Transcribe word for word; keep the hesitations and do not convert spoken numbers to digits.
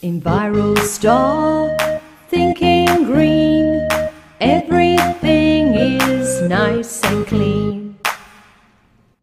Envirostar, thinking green, everything is nice and clean.